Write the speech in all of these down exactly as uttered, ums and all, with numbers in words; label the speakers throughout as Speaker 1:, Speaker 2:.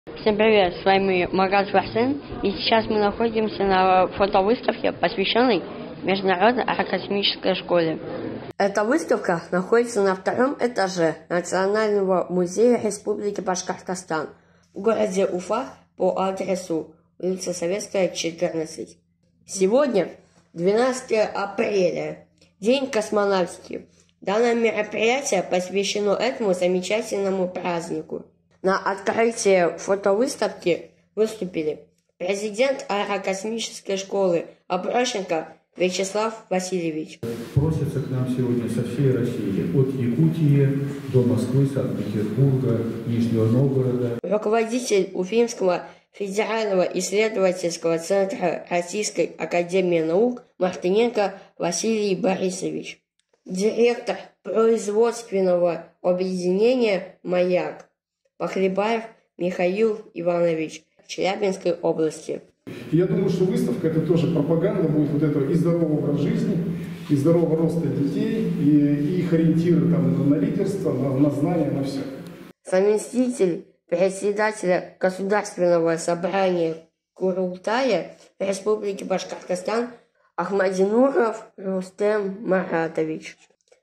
Speaker 1: Всем привет, с вами Магаз Вахсен, и сейчас мы находимся на фотовыставке, посвященной Международной аэрокосмической школе. Эта выставка находится на втором этаже Национального музея Республики Башкортостан в городе Уфа по адресу улица Советская, четырнадцать. Сегодня двенадцатое апреля, День космонавтики. Данное мероприятие посвящено этому замечательному празднику. На открытии фотовыставки выступили президент аэрокосмической школы Аброщенко Вячеслав Васильевич.
Speaker 2: Просятся к нам сегодня со всей России, от Якутии до Москвы, Санкт-Петербурга, Нижнего Новгорода.
Speaker 1: Руководитель Уфимского федерального исследовательского центра Российской академии наук Мартыненко Василий Борисович. Директор производственного объединения «Маяк» Похлебаев Михаил Иванович Челябинской области.
Speaker 2: Я думаю, что выставка — это тоже пропаганда будет вот этого и здорового образа жизни, и здорового роста детей, и, и их ориентиры там, на лидерство, на, на знания, на все.
Speaker 1: Заместитель председателя Государственного собрания Курултая Республики Башкортостан Ахмадинуров Рустем Маратович.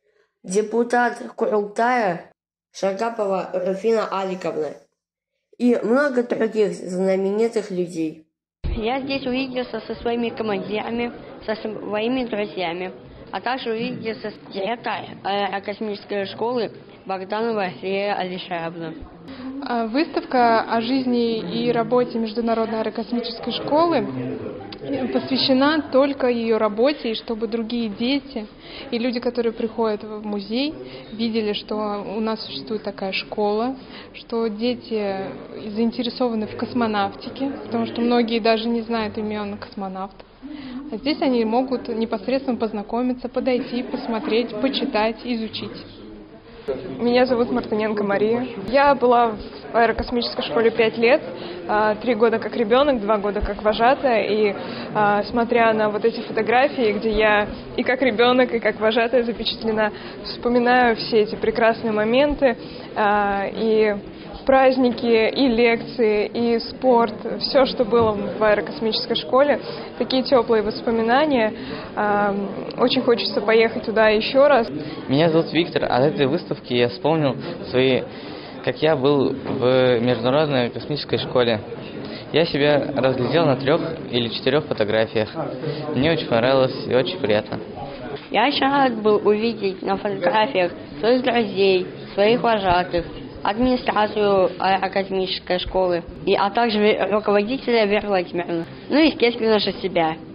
Speaker 1: Депутат Курултая Шаргапова Руфина Аликовна и много других знаменитых людей. Я здесь увиделся со своими командирами, со своими друзьями, а также увиделся с директором аэрокосмической школы Богданова Лия Алишаровна.
Speaker 3: Выставка о жизни и работе Международной аэрокосмической школы посвящена только ее работе, и чтобы другие дети и люди, которые приходят в музей, видели, что у нас существует такая школа, что дети заинтересованы в космонавтике, потому что многие даже не знают имен космонавтов. А здесь они могут непосредственно познакомиться, подойти, посмотреть, почитать, изучить.
Speaker 4: Меня зовут Мартыненко Мария. Я была в аэрокосмической школе пять лет, три года как ребенок, два года как вожатая. И смотря на вот эти фотографии, где я и как ребенок, и как вожатая запечатлена, вспоминаю все эти прекрасные моменты, и праздники, и лекции, и спорт, все, что было в аэрокосмической школе, такие теплые воспоминания. Очень хочется поехать туда еще раз.
Speaker 5: Меня зовут Виктор. От этой выставки я вспомнил свои, как я был в Международной космической школе. Я себя разглядел на трех или четырех фотографиях. Мне очень понравилось и очень приятно.
Speaker 1: Я очень рад был увидеть на фотографиях своих друзей, своих вожатых, администрацию аэрокосмической школы, и, а также руководителя Веры Владимировны. Ну и, естественно же, себя.